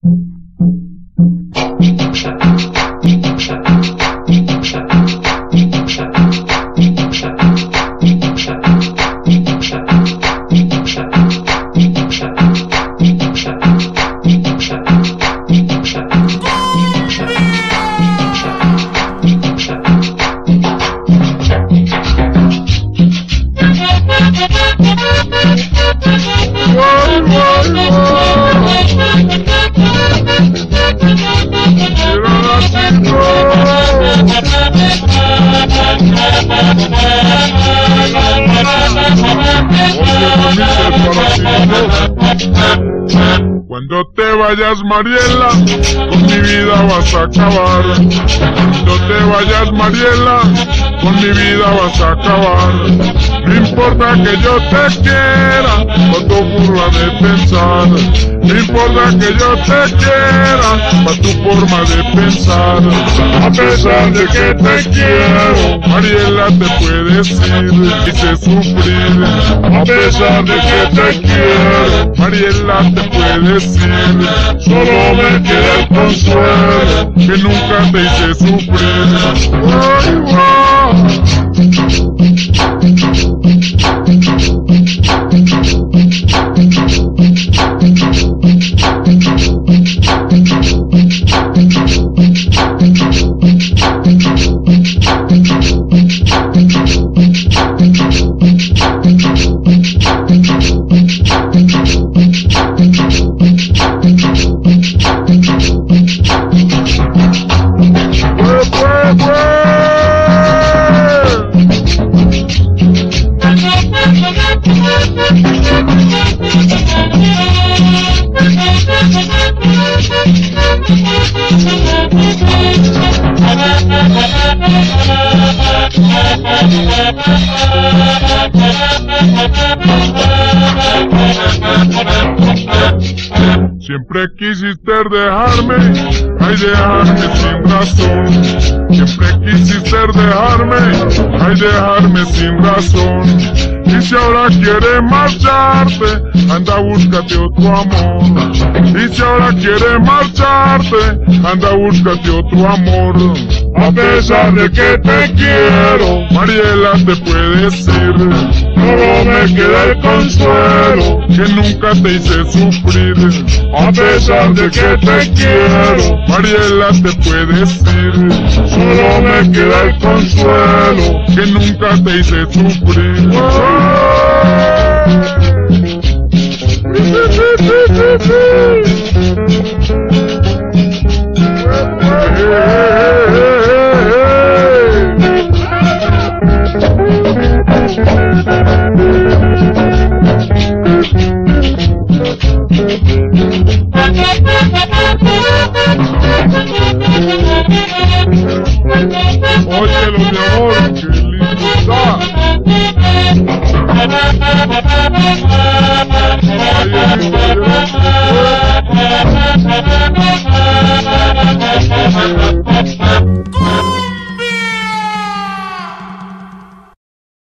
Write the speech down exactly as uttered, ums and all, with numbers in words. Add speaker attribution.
Speaker 1: Cuando te vayas, Mariela, con mi vida vas a acabar. Cuando te vayas, Mariela, con mi vida vas a acabar. No importa que yo te quiera, por tu forma de pensar. No importa que yo te quiera, por tu forma de pensar. A pesar de que te quiero, Mariela, te puedes ir y te sufrir. A pesar de que te quiero, Mariela, te puedes ir. Solo me queda el consuelo que nunca te hice sufrir. Ay, ay. Siempre quisiste dejarme, ay dejarme sin razón. Siempre quisiste dejarme, ay dejarme sin razón. Y si ahora quieres marcharte, anda búscate otro amor. Y si ahora quieres marcharte, anda búscate otro amor. A pesar de que te quiero, Mariela, te puedes ir. Solo me queda el consuelo que nunca te hice sufrir. A pesar de que te quiero, Mariela, te puedes ir. Solo me queda el consuelo que nunca te hice sufrir. Oye, los